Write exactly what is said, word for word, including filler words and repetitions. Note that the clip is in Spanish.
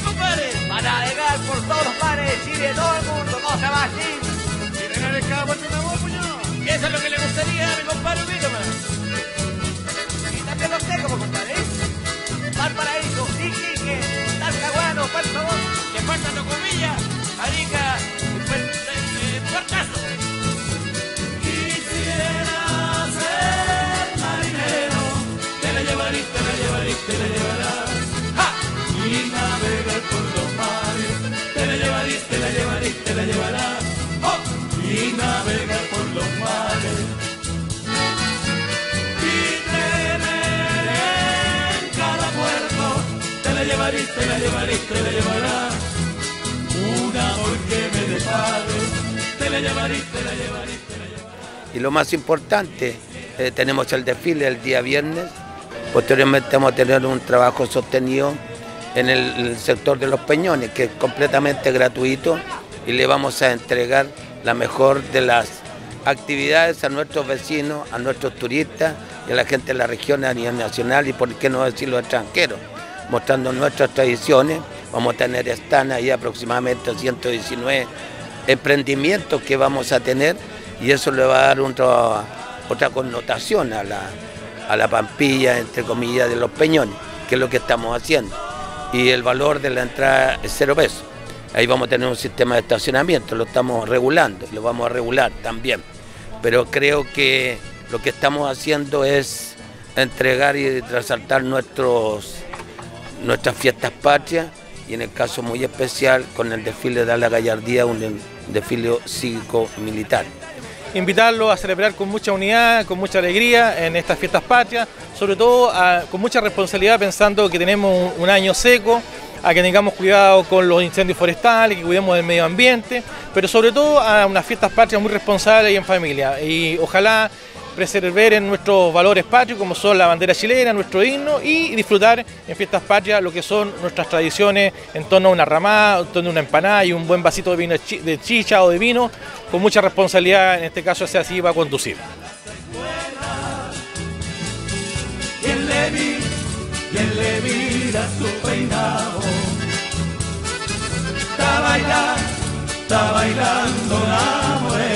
compadre? Para navegar por todos los mares de Chile, todo el mundo, no se va a Chile. ¿Quieren ganar el cabo entre una voz, puñado? Y eso es lo que le gustaría a mi compadre Víctor. Y también los tengo, compadre. Valparaíso, Iquique, Talcahuano, por favor. Que falta Tocopilla, Arica, Puertazo. Quisiera ser marinero, te la llevaré, te la llevaré, te la llevarás. ¡Ja! Y navegar por los mares, te la llevaré, te la llevaré, te la llevarás. ¡Oh! Y navegar por los mares. Y tener en cada puerto, te la llevaré, te la llevaré, te la llevarás. Un amor que me depare, te la llevaré, te la llevaré, te la llevaré. Y lo más importante, eh, tenemos el desfile el día viernes, posteriormente vamos a tener un trabajo sostenido en el, el sector de los Peñones, que es completamente gratuito, y le vamos a entregar la mejor de las actividades a nuestros vecinos, a nuestros turistas y a la gente de la región a nivel nacional y por qué no decirlo extranjeros, mostrando nuestras tradiciones. Vamos a tener stand ahí aproximadamente ciento diecinueve emprendimientos que vamos a tener y eso le va a dar otra, otra connotación a la, a la Pampilla, entre comillas, de los Peñones, que es lo que estamos haciendo. Y el valor de la entrada es cero pesos. Ahí vamos a tener un sistema de estacionamiento, lo estamos regulando y lo vamos a regular también. Pero creo que lo que estamos haciendo es entregar y resaltar nuestros, nuestras fiestas patrias y en el caso muy especial con el desfile de la gallardía, un desfile cívico-militar. Invitarlo a celebrar con mucha unidad, con mucha alegría en estas fiestas patrias, sobre todo a, con mucha responsabilidad pensando que tenemos un, un año seco, a que tengamos cuidado con los incendios forestales, que cuidemos del medio ambiente, pero sobre todo a unas fiestas patrias muy responsables y en familia. Y ojalá preservar en nuestros valores patrios como son la bandera chilena, nuestro himno y disfrutar en fiestas patrias lo que son nuestras tradiciones en torno a una ramada, en torno a una empanada y un buen vasito de vino de chicha o de vino, con mucha responsabilidad, en este caso sea así va a conducir. ¿Quién le vi? ¿Quién le mira su peinado? Está bailando, está bailando la morena.